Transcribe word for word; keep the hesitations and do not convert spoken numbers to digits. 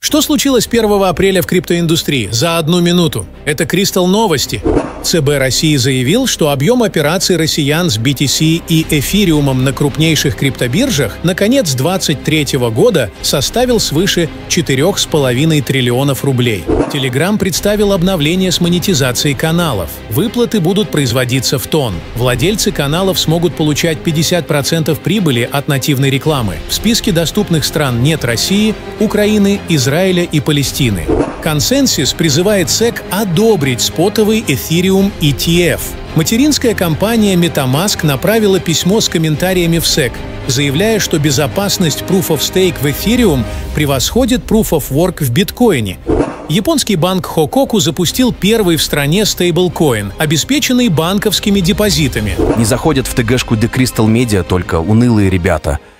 Что случилось первого апреля в криптоиндустрии? За одну минуту. Это Crystal новости. ЦБ России заявил, что объем операций россиян с би ти си и эфириумом на крупнейших криптобиржах на конец две тысячи двадцать третьего года составил свыше четырёх с половиной триллионов рублей. Telegram представил обновление с монетизацией каналов. Выплаты будут производиться в тон. Владельцы каналов смогут получать пятьдесят процентов прибыли от нативной рекламы. В списке доступных стран нет России, Украины, Израиля и Палестины. Консенсус призывает сэк одобрить спотовый Ethereum и ти эф. Материнская компания MetaMask направила письмо с комментариями в сэк, заявляя, что безопасность Proof of Stake в Ethereum превосходит Proof of Work в биткоине. Японский банк Хококу запустил первый в стране стейблкоин, обеспеченный банковскими депозитами. Не заходят в ТГшку The Crystal Media только унылые ребята –